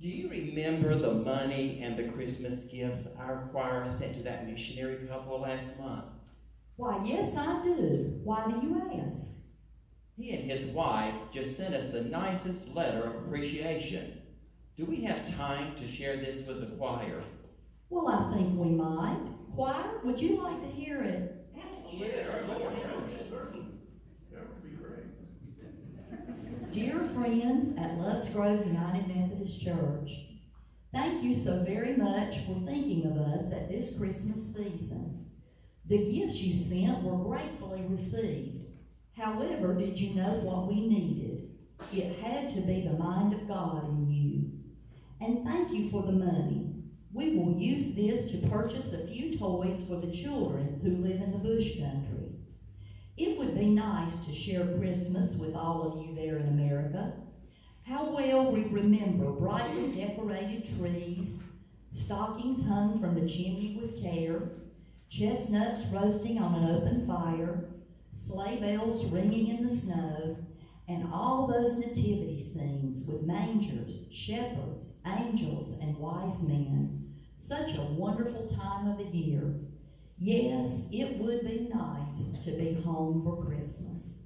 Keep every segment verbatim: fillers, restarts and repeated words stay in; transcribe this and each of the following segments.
Do you remember the money and the Christmas gifts our choir sent to that missionary couple last month? Why, yes, I do. Why do you ask? He and his wife just sent us the nicest letter of appreciation. Do we have time to share this with the choir? Well, I think we might. Choir, would you like to hear it? Yes, certainly. That would be great. Dear friends at Loves Grove United Methodist Church, thank you so very much for thinking of us at this Christmas season. The gifts you sent were gratefully received. However, did you know what we needed? It had to be the mind of God in you. And thank you for the money. We will use this to purchase a few toys for the children who live in the bush country. It would be nice to share Christmas with all of you there in America. How well we remember brightly decorated trees, stockings hung from the chimney with care, chestnuts roasting on an open fire, sleigh bells ringing in the snow, and all those nativity scenes with mangers, shepherds, angels, and wise men. Such a wonderful time of the year. Yes, it would be nice to be home for Christmas.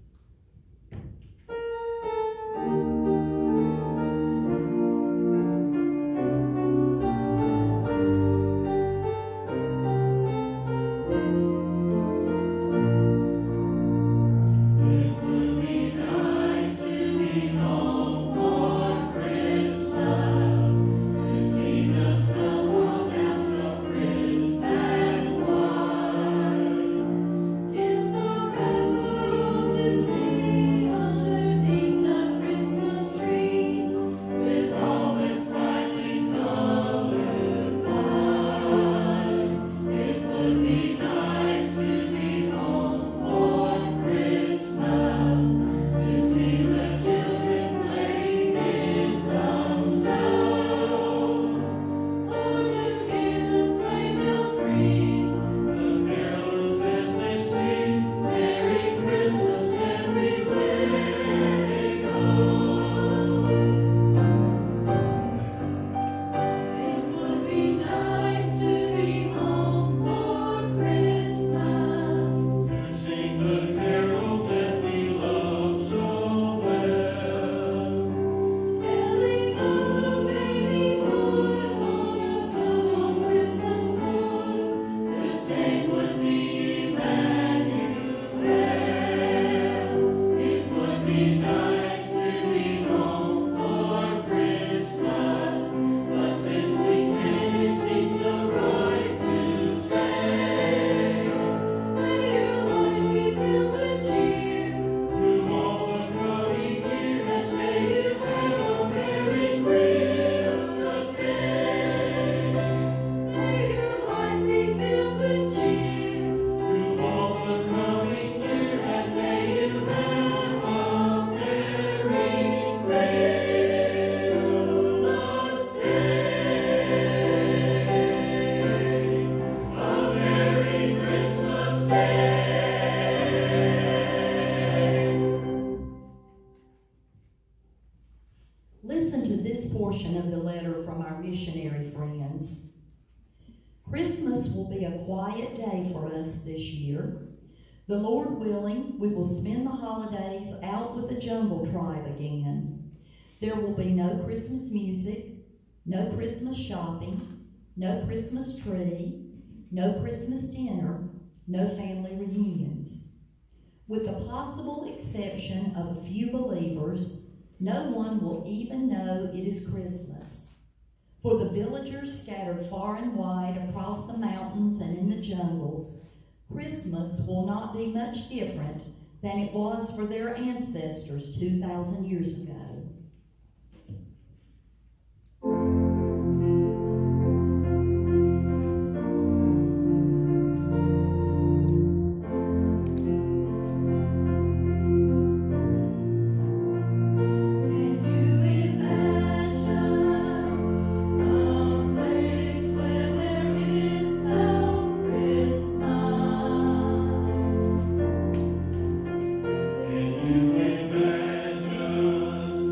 Portion of the letter from our missionary friends. Christmas will be a quiet day for us this year. The Lord willing, we will spend the holidays out with the Jungle Tribe again. There will be no Christmas music, no Christmas shopping, no Christmas tree, no Christmas dinner, no family reunions. With the possible exception of a few believers, no one will even know it is Christmas. For the villagers scattered far and wide across the mountains and in the jungles, Christmas will not be much different than it was for their ancestors two thousand years ago. Can you imagine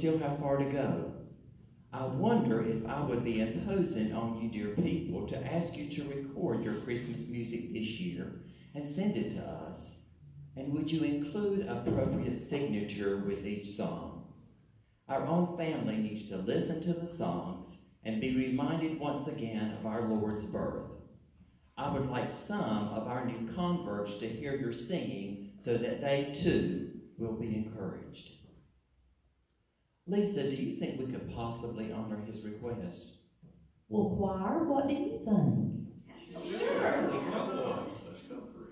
still have far to go. I wonder if I would be imposing on you, dear people, to ask you to record your Christmas music this year and send it to us. And would you include appropriate signature with each song? Our own family needs to listen to the songs and be reminded once again of our Lord's birth. I would like some of our new converts to hear your singing so that they too will be encouraged. Lisa, do you think we could possibly honor his request? Well, choir, what do you think? Sure. Let's go for it. Let's go for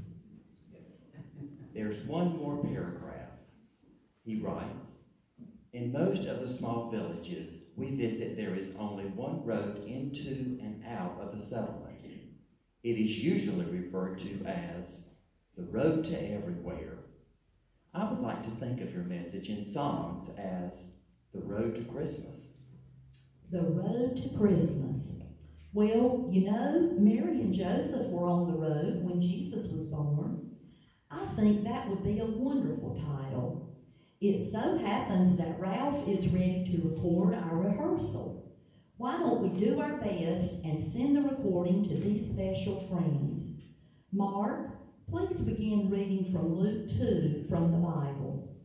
it. There's one more paragraph. He writes, in most of the small villages we visit, there is only one road into and out of the settlement. It is usually referred to as the road to everywhere. I would like to think of your message in songs as the road to Christmas. The road to Christmas. Well, you know, Mary and Joseph were on the road when Jesus was born. I think that would be a wonderful title. It so happens that Ralph is ready to record our rehearsal. Why don't we do our best and send the recording to these special friends? Mark, please begin reading from Luke two from the Bible.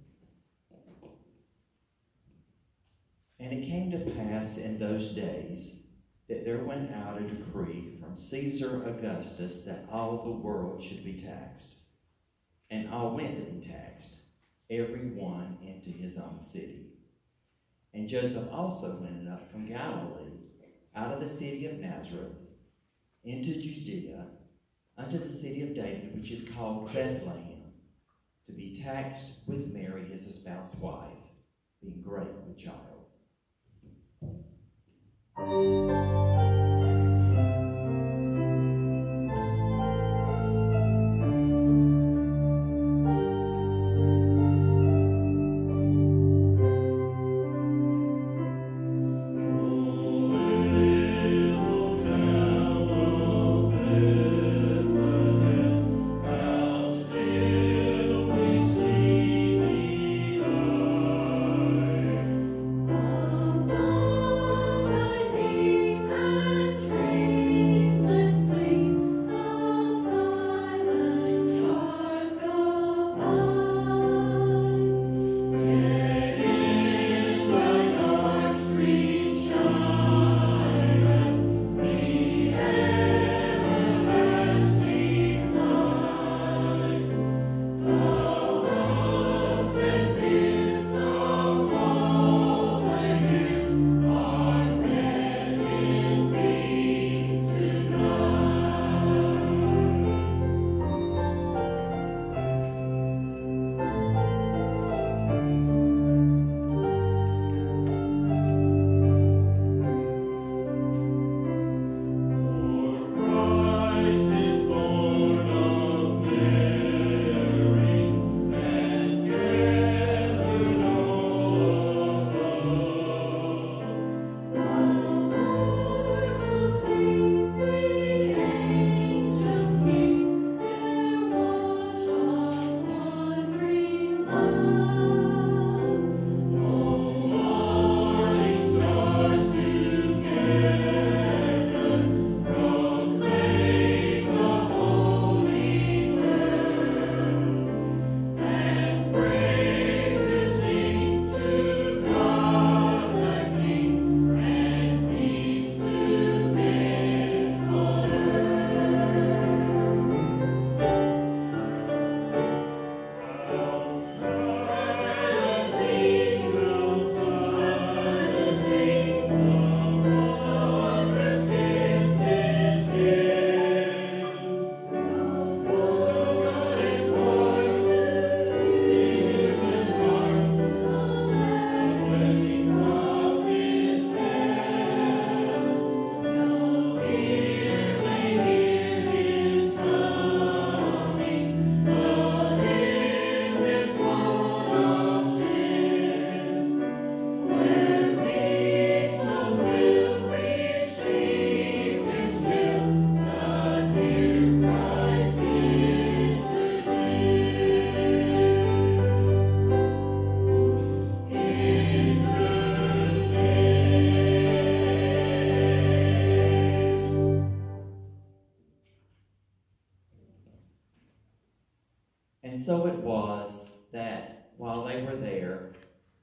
And it came to pass in those days that there went out a decree from Caesar Augustus that all the world should be taxed. And all went to be taxed, every one into his own city. And Joseph also went up from Galilee, out of the city of Nazareth, into Judea, unto the city of David, which is called Bethlehem, to be taxed with Mary, his espoused wife, being great with child.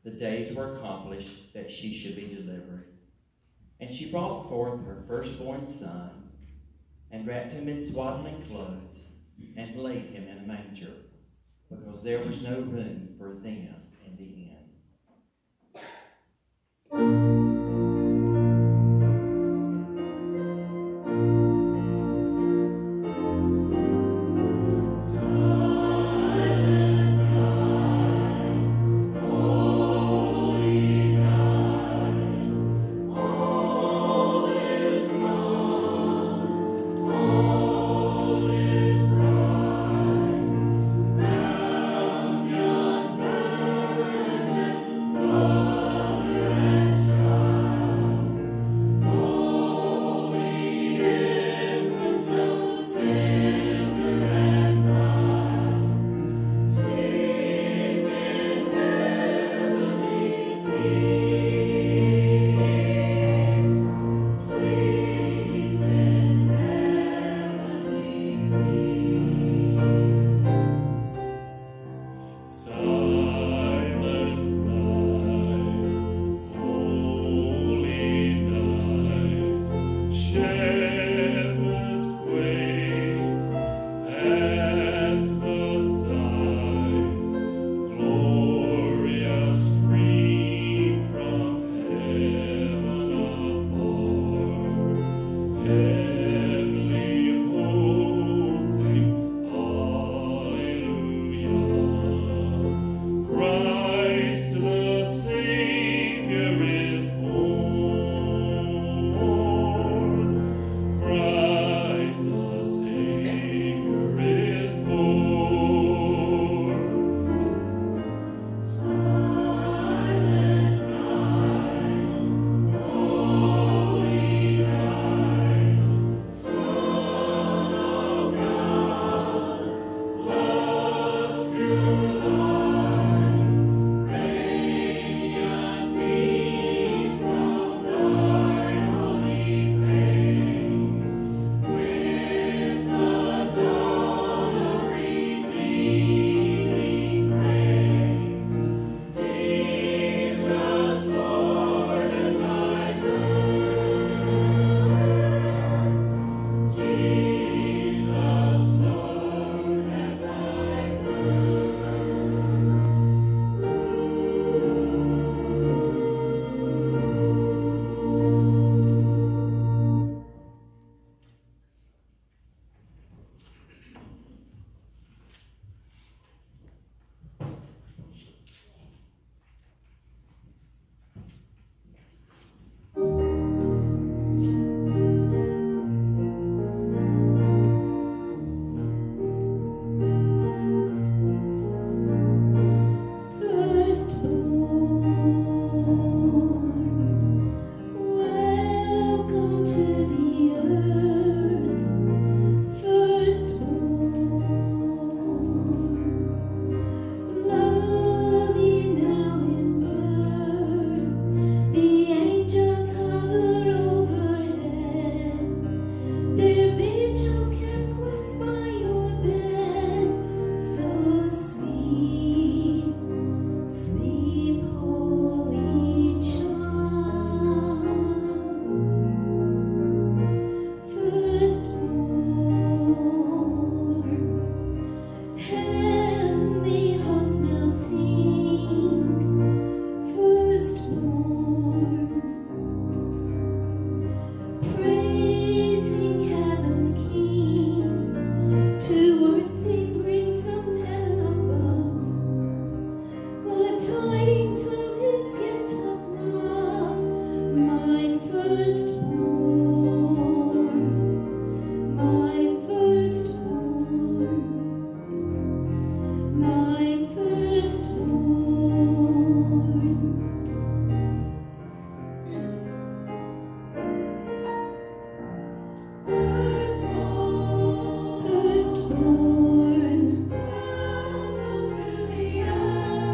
the days were accomplished that she should be delivered. And she brought forth her firstborn son, and wrapped him in swaddling clothes, and laid him in a manger, because there was no room for them in the inn.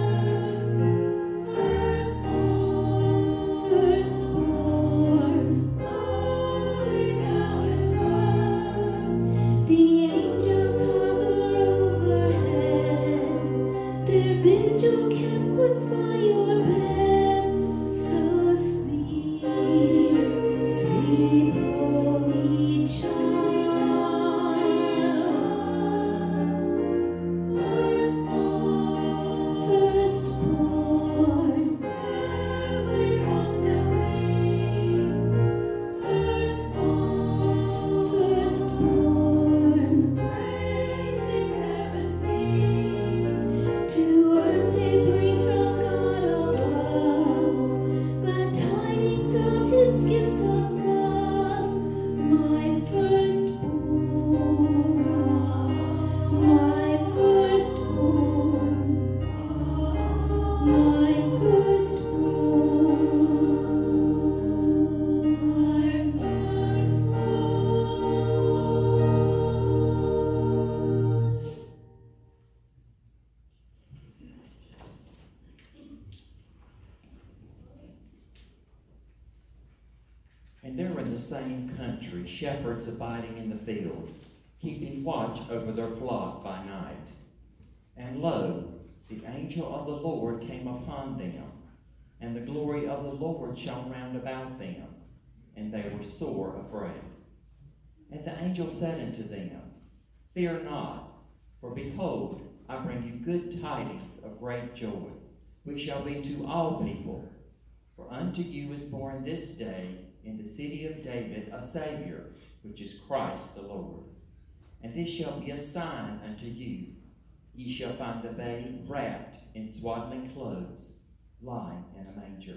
Firstborn, And there were in the same country shepherds abiding in the field, keeping watch over their flock by night. And lo, the angel of the Lord came upon them, and the glory of the Lord shone round about them, and they were sore afraid. And the angel said unto them, Fear not, for behold, I bring you good tidings of great joy, which shall be to all people. For unto you is born this day in the city of David a Savior, which is Christ the Lord. And this shall be a sign unto you. Ye shall find the babe wrapped in swaddling clothes, lying in a manger.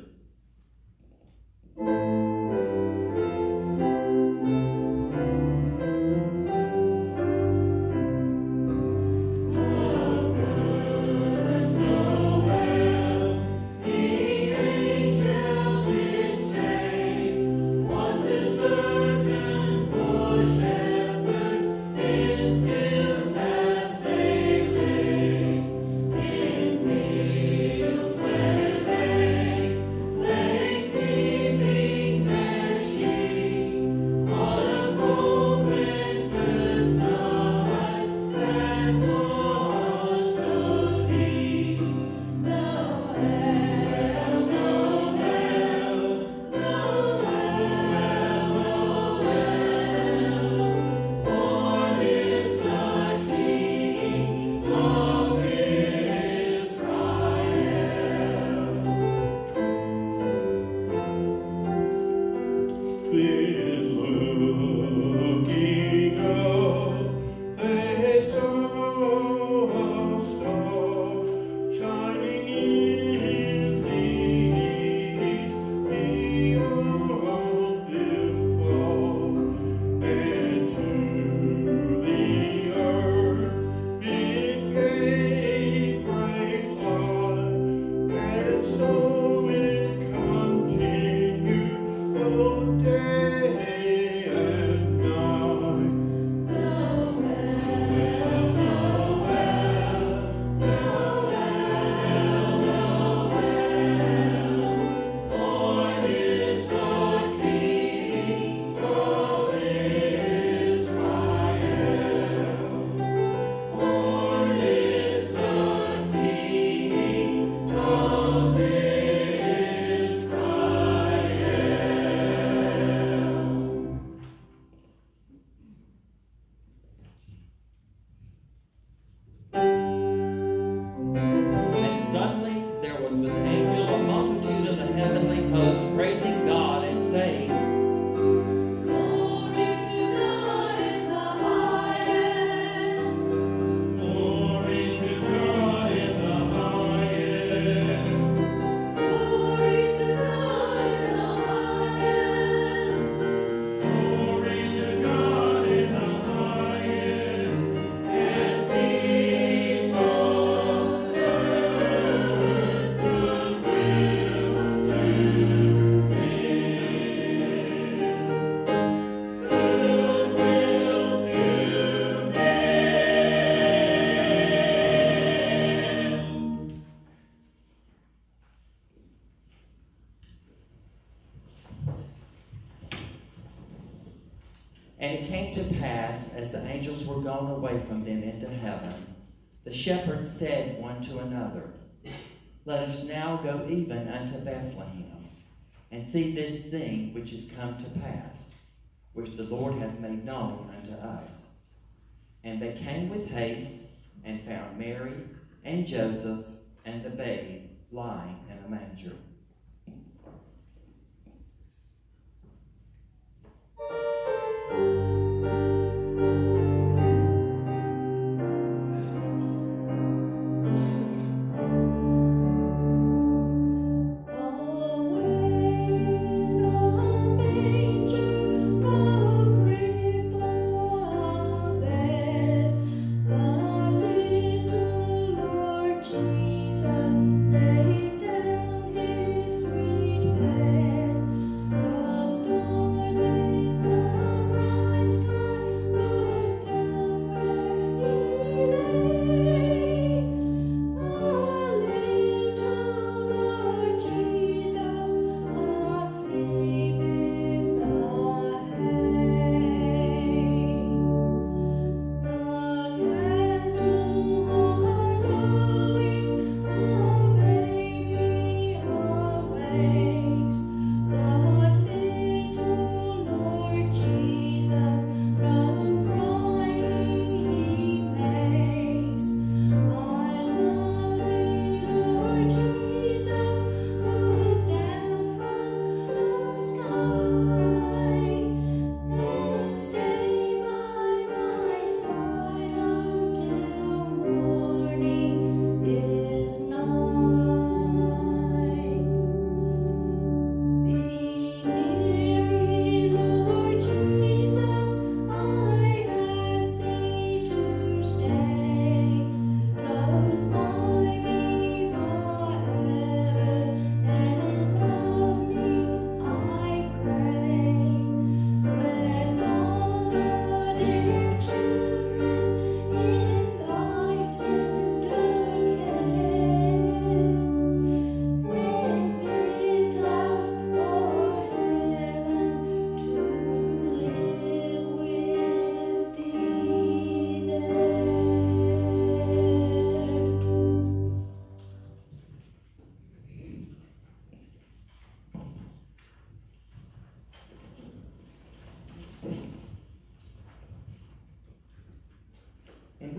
And it came to pass, as the angels were gone away from them into heaven, the shepherds said one to another, Let us now go even unto Bethlehem, and see this thing which is come to pass, which the Lord hath made known unto us. And they came with haste, and found Mary and Joseph and the babe lying in a manger. Jesus laid down his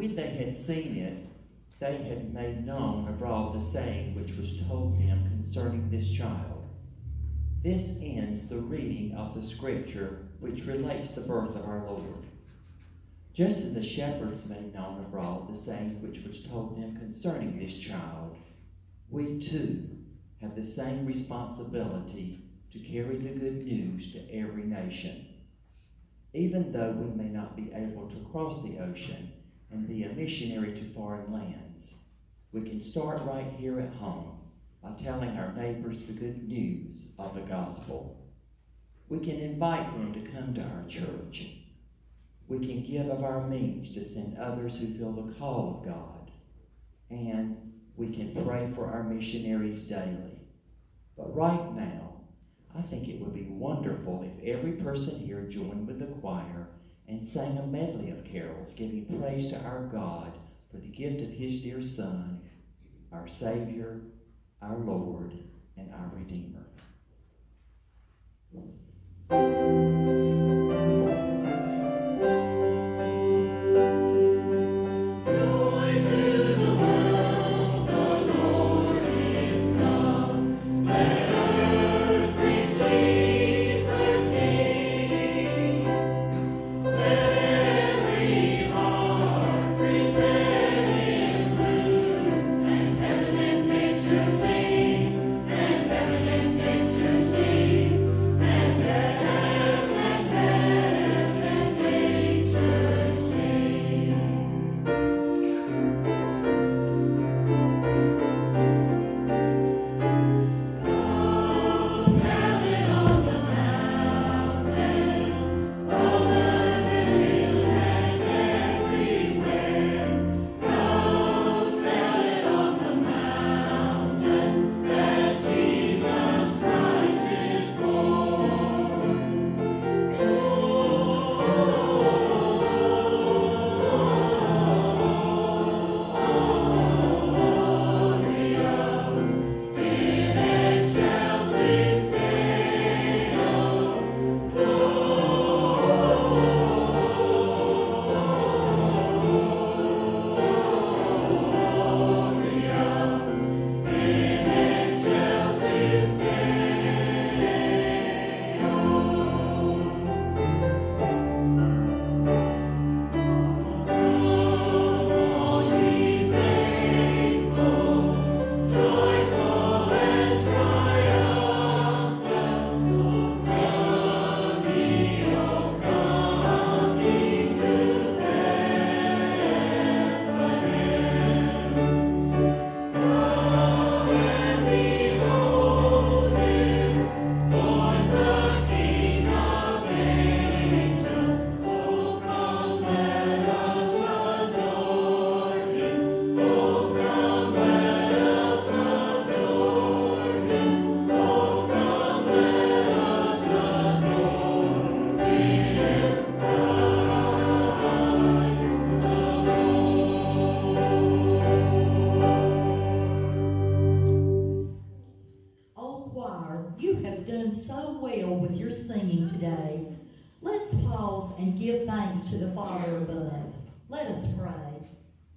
when they had seen it, they had made known abroad the saying which was told them concerning this child. This ends the reading of the scripture which relates the birth of our Lord. Just as the shepherds made known abroad the saying which was told them concerning this child, we too have the same responsibility to carry the good news to every nation. Even though we may not be able to cross the ocean and be a missionary to foreign lands, we can start right here at home by telling our neighbors the good news of the gospel. We can invite them to come to our church. We can give of our means to send others who feel the call of God. And we can pray for our missionaries daily. But right now, I think it would be wonderful if every person here joined with the choir and sang a medley of carols giving praise to our God for the gift of his dear Son, our Savior, our Lord, and our Redeemer. So well with your singing today. Let's pause and give thanks to the Father above. Let us pray.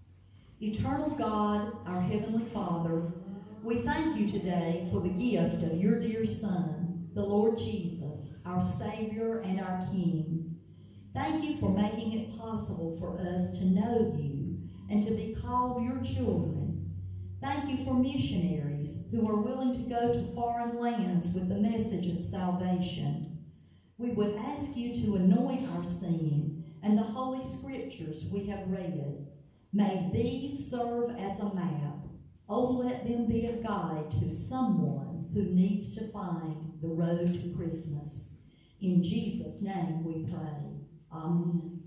Eternal God, our Heavenly Father, we thank you today for the gift of your dear Son, the Lord Jesus, our Savior and our King. Thank you for making it possible for us to know you and to be called your children. Thank you for missionaries who are willing to go to foreign lands with the message of salvation. We would ask you to anoint our singing and the Holy Scriptures we have read. May these serve as a map. Oh, let them be a guide to someone who needs to find the road to Christmas. In Jesus' name we pray. Amen.